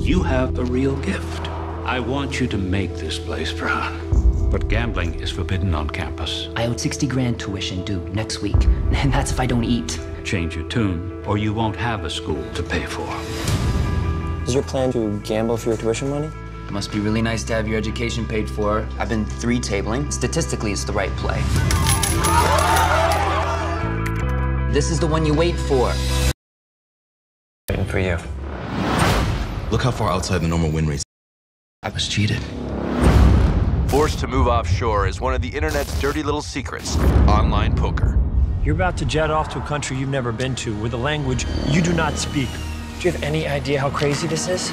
You have a real gift. I want you to make this place proud. But gambling is forbidden on campus. I owed 60 grand tuition due next week, and that's if I don't eat. Change your tune, or you won't have a school to pay for. Is your plan to gamble for your tuition money? It must be really nice to have your education paid for. I've been 3-tabling. Statistically, it's the right play. This is the one you wait for. Waiting for you. Look how far outside the normal win rates. I was cheated. Forced to move offshore is one of the internet's dirty little secrets, online poker. You're about to jet off to a country you've never been to with a language you do not speak. Do you have any idea how crazy this is?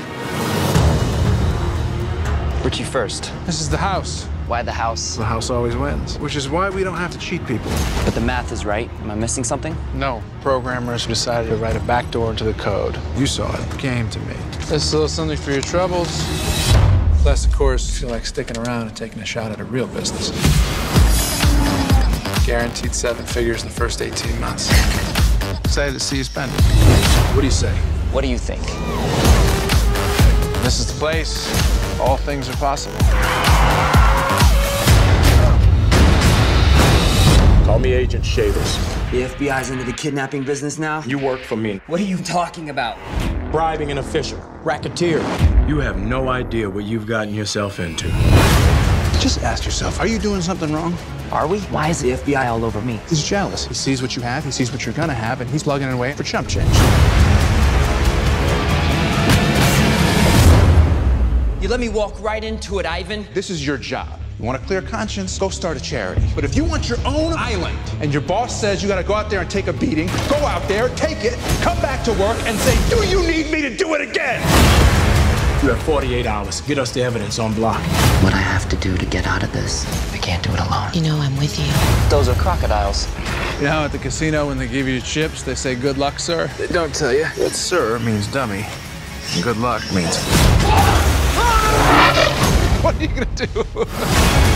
Where'd you first? This is the house. Why the house? The house always wins, which is why we don't have to cheat people. But the math is right. Am I missing something? No, programmers decided to write a backdoor into the code. You saw it, came to me. This is a little something for your troubles. Unless, of course, you feel like sticking around and taking a shot at a real business. Guaranteed 7 figures in the first 18 months. Excited to see you spend it. What do you say? What do you think? This is the place. All things are possible. Call me Agent Shavers. The FBI's into the kidnapping business now? You work for me. What are you talking about? Bribing an official. Racketeer. You have no idea what you've gotten yourself into. Just ask yourself, are you doing something wrong? Are we? Why is the FBI all over me? He's jealous. He sees what you have, he sees what you're gonna have, and he's plugging it away for chump change. You let me walk right into it, Ivan. This is your job. You want a clear conscience? Go start a charity. But if you want your own island and your boss says you gotta go out there and take a beating, go out there, take it, come back to work and say, do you need me to do it again? You have 48 hours. Get us the evidence on block. What I have to do to get out of this, I can't do it alone. You know I'm with you. Those are crocodiles. You know, at the casino, when they give you chips, they say, good luck, sir. They don't tell you that sir means dummy. And good luck means... What are you gonna do?